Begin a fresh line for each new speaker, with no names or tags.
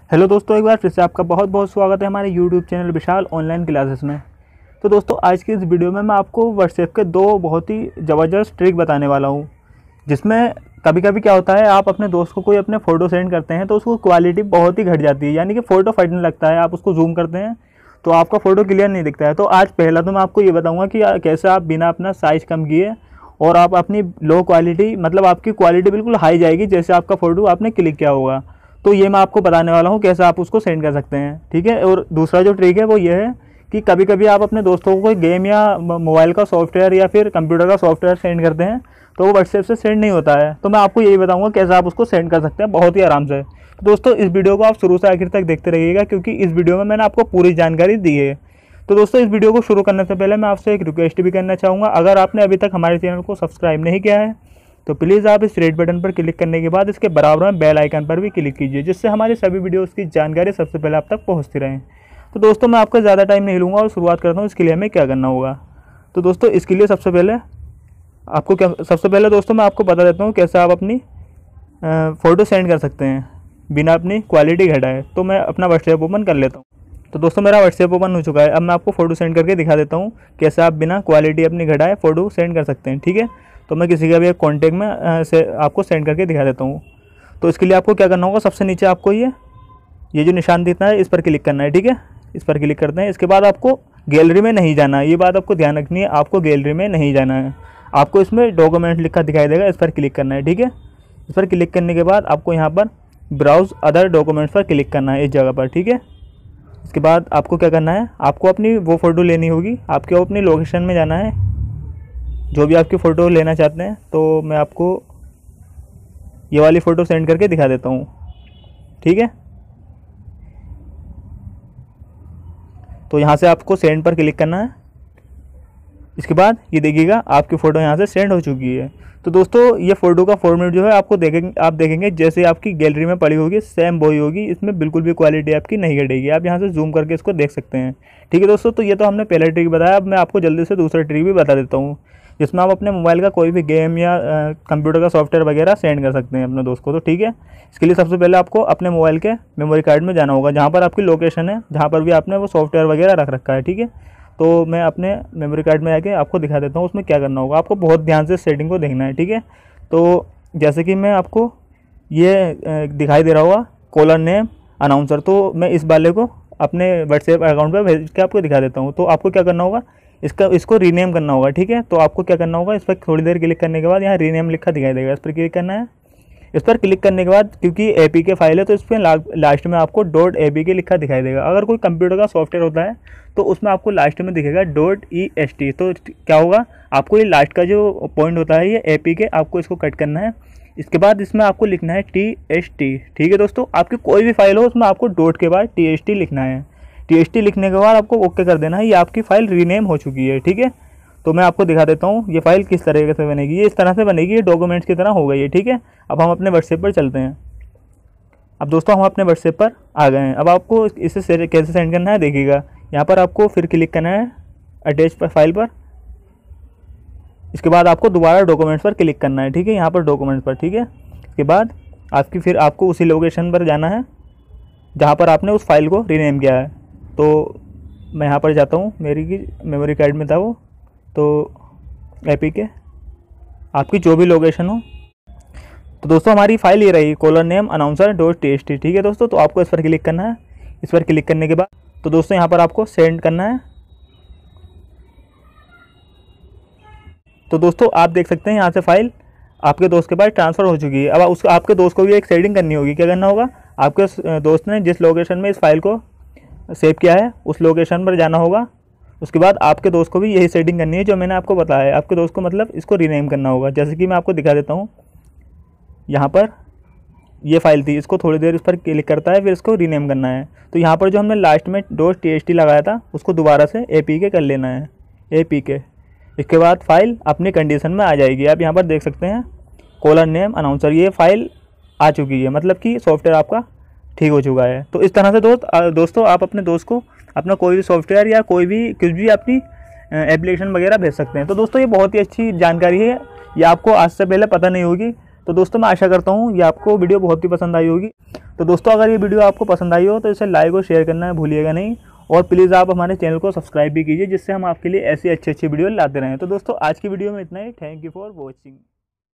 Hello दोस्तों, एक बार फिर से आपका बहुत बहुत स्वागत है हमारे YouTube channel Vishal online classes में। तो दोस्तों, आज की इस वीडियो में मैं आपको व्हाट्सएप के दो बहुत ही ज़बरदस्त ट्रिक बताने वाला हूँ, जिसमें कभी कभी क्या होता है, आप अपने दोस्त को कोई अपने फ़ोटो सेंड करते हैं तो उसको क्वालिटी बहुत ही घट जाती है, यानी कि फ़ोटो फटने लगता है। आप उसको जूम करते हैं तो आपका फ़ोटो क्लियर नहीं दिखता है। तो आज पहला तो मैं आपको ये बताऊँगा कि कैसे आप बिना अपना साइज़ कम किए और आप अपनी लो क्वालिटी, मतलब आपकी क्वालिटी बिल्कुल हाई जाएगी जैसे आपका फ़ोटो आपने क्लिक किया होगा। तो ये मैं आपको बताने वाला हूँ कैसे आप उसको सेंड कर सकते हैं, ठीक है। और दूसरा जो ट्रिक है वो ये है कि कभी कभी आप अपने दोस्तों को कोई गेम या मोबाइल का सॉफ्टवेयर या फिर कंप्यूटर का सॉफ्टवेयर सेंड करते हैं तो वो व्हाट्सएप से सेंड नहीं होता है। तो मैं आपको यही बताऊँगा कैसे आप उसको सेंड कर सकते हैं बहुत ही आराम से। तो दोस्तों, इस वीडियो को आप शुरू से आखिर तक देखते रहिएगा, क्योंकि इस वीडियो में मैंने आपको पूरी जानकारी दी है। तो दोस्तों, इस वीडियो को शुरू करने से पहले मैं आपसे एक रिक्वेस्ट भी करना चाहूँगा। अगर आपने अभी तक हमारे चैनल को सब्सक्राइब नहीं किया है तो प्लीज़ आप इस रेड बटन पर क्लिक करने के बाद इसके बराबर में बेल आइकन पर भी क्लिक कीजिए, जिससे हमारी सभी वीडियोस की जानकारी सबसे पहले आप तक पहुंचती रहे। तो दोस्तों, मैं आपका ज़्यादा टाइम नहीं लूँगा और शुरुआत करता हूँ इसके लिए हमें क्या करना होगा। तो दोस्तों, इसके लिए सबसे पहले दोस्तों मैं आपको बता देता हूँ कैसे आप अपनी फ़ोटो सेंड कर सकते हैं बिना अपनी क्वालिटी घटाए। तो मैं अपना व्हाट्सएप ओपन कर लेता हूँ। तो दोस्तों, मेरा व्हाट्सएप ओपन हो चुका है। अब मैं आपको फ़ोटो सेंड करके दिखा देता हूँ कैसे आप बिना क्वालिटी अपनी घटाए फ़ोटो सेंड कर सकते हैं, ठीक है। तो मैं किसी का भी एक कॉन्टेक्ट में से आपको सेंड करके दिखा देता हूँ। तो इसके लिए आपको क्या करना होगा, सबसे नीचे आपको ये जो निशान दिखता है इस पर क्लिक करना है, ठीक है। इस पर क्लिक करते हैं। इसके बाद आपको गैलरी में नहीं जाना है, ये बात आपको ध्यान रखनी है, आपको गैलरी में नहीं जाना है। आपको इसमें डॉक्यूमेंट लिखा दिखाई देगा, इस पर क्लिक करना है, ठीक है। इस पर क्लिक करने के बाद आपको यहाँ पर ब्राउज़ अदर डॉक्यूमेंट्स पर क्लिक करना है इस जगह पर, ठीक है। इसके बाद आपको क्या करना है, आपको अपनी वो फ़ोटो लेनी होगी, आपको अपनी लोकेशन में जाना है जो भी आपकी फ़ोटो लेना चाहते हैं। तो मैं आपको ये वाली फ़ोटो सेंड करके दिखा देता हूँ, ठीक है। तो यहाँ से आपको सेंड पर क्लिक करना है। इसके बाद ये देखिएगा आपकी फ़ोटो यहाँ से सेंड हो चुकी है। तो दोस्तों, ये फ़ोटो का फॉर्मेट जो है आप देखेंगे जैसे आपकी गैलरी में पड़ी होगी सेम वही होगी, इसमें बिल्कुल भी क्वालिटी आपकी नहीं घटेगी। आप यहाँ से जूम करके इसको देख सकते हैं, ठीक है दोस्तों। तो ये तो हमने पहला ट्रिक बताया। अब मैं आपको जल्दी से दूसरा ट्रिक भी बता देता हूँ, जिसमें आप अपने मोबाइल का कोई भी गेम या कंप्यूटर का सॉफ्टवेयर वगैरह सेंड कर सकते हैं अपने दोस्त को। तो ठीक है, इसके लिए सबसे पहले आपको अपने मोबाइल के मेमोरी कार्ड में जाना होगा, जहाँ पर आपकी लोकेशन है, जहाँ पर भी आपने वो सॉफ्टवेयर वगैरह रख रखा है, ठीक है। तो मैं अपने मेमोरी कार्ड में आके आपको दिखा देता हूँ उसमें क्या करना होगा। आपको बहुत ध्यान से सेटिंग को देखना है, ठीक है। तो जैसे कि मैं आपको ये दिखाई दे रहा होगा कॉलर नेम अनाउंसर, तो मैं इस वाले को अपने व्हाट्सएप अकाउंट पर भेज के आपको दिखा देता हूँ। तो आपको क्या करना होगा, इसको रीनेम करना होगा, ठीक है। तो आपको क्या करना होगा, इस पर थोड़ी देर क्लिक करने के बाद यहाँ रीनेम लिखा दिखाई देगा, इस पर क्लिक करना है। इस पर क्लिक करने के बाद, क्योंकि APK फाइल है तो इस पर लास्ट में आपको .apk लिखा दिखाई देगा। अगर कोई कंप्यूटर का सॉफ्टवेयर होता है तो उसमें आपको लास्ट में दिखेगा .est। तो क्या होगा, आपको ये लास्ट का जो पॉइंट होता है ये APK, आपको इसको कट करना है। इसके बाद इसमें आपको लिखना है TST, ठीक है दोस्तों। आपकी कोई भी फाइल हो उसमें आपको डॉट के बाद TST लिखना है। TST लिखने के बाद आपको ओके कर देना है। ये आपकी फ़ाइल रीनेम हो चुकी है, ठीक है। तो मैं आपको दिखा देता हूँ ये फ़ाइल किस तरीके से बनेगी। ये इस तरह से बनेगी, ये डॉक्यूमेंट्स की तरह हो गई है, ठीक है। अब हम अपने व्हाट्सएप पर चलते हैं। अब दोस्तों, हम अपने व्हाट्सएप पर आ गए हैं। अब आपको इसे कैसे सेंड करना है देखिएगा। यहाँ पर आपको फिर क्लिक करना है अटैच पर फाइल पर। इसके बाद आपको दोबारा डॉक्यूमेंट्स पर क्लिक करना है, ठीक है, यहाँ पर डॉक्यूमेंट्स पर, ठीक है। इसके बाद आपको उसी लोकेशन पर जाना है जहाँ पर आपने उस फाइल को रीनेम किया है। तो मैं यहाँ पर जाता हूँ, मेरी की मेमोरी कार्ड में था वो, तो APK आपकी जो भी लोकेशन हो। तो दोस्तों, हमारी फाइल ये रही कॉलर नेम अनाउंसर .txt, ठीक है दोस्तों। तो आपको इस पर क्लिक करना है। इस पर क्लिक करने के बाद तो दोस्तों यहाँ पर आपको सेंड करना है। तो दोस्तों, आप देख सकते हैं यहाँ से फाइल आपके दोस्त के पास ट्रांसफ़र हो चुकी है। अब आपके दोस्त को भी एक सेटिंग करनी होगी। क्या करना होगा, आपके दोस्त ने जिस लोकेशन में इस फाइल को सेव किया है उस लोकेशन पर जाना होगा। उसके बाद आपके दोस्त को भी यही सेटिंग करनी है जो मैंने आपको बताया है। आपके दोस्त को मतलब इसको रीनेम करना होगा, जैसे कि मैं आपको दिखा देता हूँ। यहाँ पर ये फाइल थी, इसको थोड़ी देर इस पर क्लिक करता है, फिर इसको रीनेम करना है। तो यहाँ पर जो हमने लास्ट में .txt लगाया था उसको दोबारा से APK कर लेना है, APK। इसके बाद फाइल अपनी कंडीशन में आ जाएगी। आप यहाँ पर देख सकते हैं कॉलर नेम अनाउंसर, ये फाइल आ चुकी है, मतलब कि सॉफ्टवेयर आपका ठीक हो चुका है। तो इस तरह से दोस्तों आप अपने दोस्त को अपना कोई भी सॉफ्टवेयर या कुछ भी अपनी एप्लीकेशन वगैरह भेज सकते हैं। तो दोस्तों, ये बहुत ही अच्छी जानकारी है, ये आपको आज से पहले पता नहीं होगी। तो दोस्तों मैं आशा करता हूँ ये आपको वीडियो बहुत ही पसंद आई होगी। तो दोस्तों अगर ये वीडियो आपको पसंद आई हो तो इसे लाइक और शेयर करना भूलिएगा नहीं, और प्लीज़ आप हमारे चैनल को सब्सक्राइब भी कीजिए, जिससे हम आपके लिए ऐसी अच्छी वीडियो लाते रहें। तो दोस्तों आज की वीडियो में इतना ही। Thank you for watching.